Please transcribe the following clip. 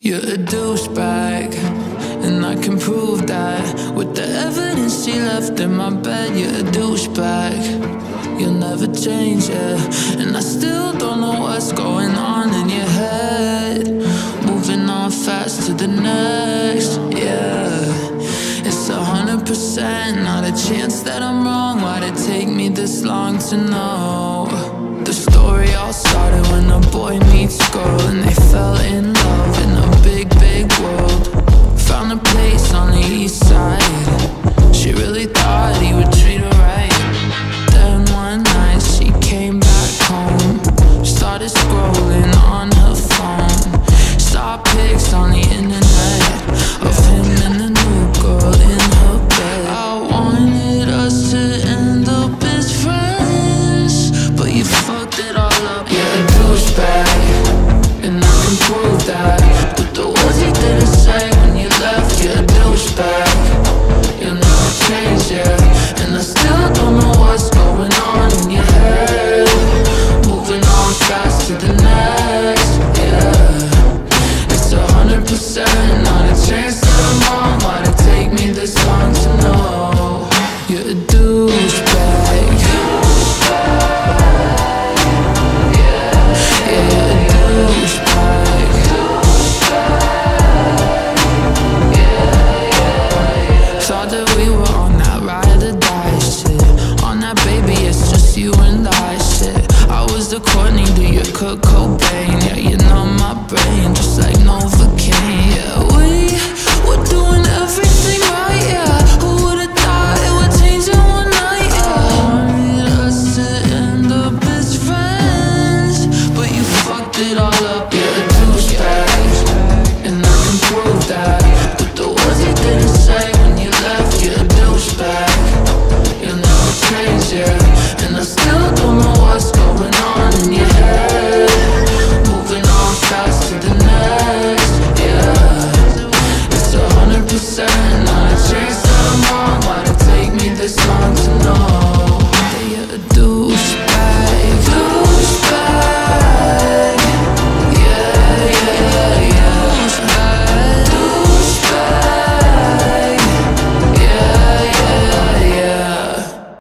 You're a douchebag, and I can prove that with the evidence she left in my bed. You're a douchebag, you'll never change it. And I still don't know what's going on in your head. Moving on fast to the next, yeah. It's 100%, not a chance that I'm wrong. Why'd it take me this long to know? The story all started when a boy meets a girl, and they fell in love in a big, big world. Found a place on the east side. She really thought he would treat her right. Then one night she came back home, started scrolling on her phone, saw pics on the internet of him and the new girl in her bed. I wanted us to end up as friends, but you fucked it all up. You're a douchebag, and I can prove that. But the words you didn't say when you left, you're a douchebag. You'll never change, yeah. And I still don't know what's going on in your head. Moving on fast to the next, yeah. It's 100%, not a chance that I'm wrong. Why'd it take me this long to know? You're a douchebag. Thought that we were on that ride or die shit. On that baby, it's just you and I shit. I was the Courtney to your Kurt Cobain. Yeah, you know my brain, just like Novocaine. Yeah, we were doing everything right, yeah. Who would've thought it would change in one night, yeah. I wanted us to end up as friends, but you fucked it all up. You're a douchebag, and I can prove that. But the words you didn't say when you left, you're a douchebag. You'll never change, yeah. And I still don't know what's going on in your head. Moving on fast to the next, yeah. It's 100%.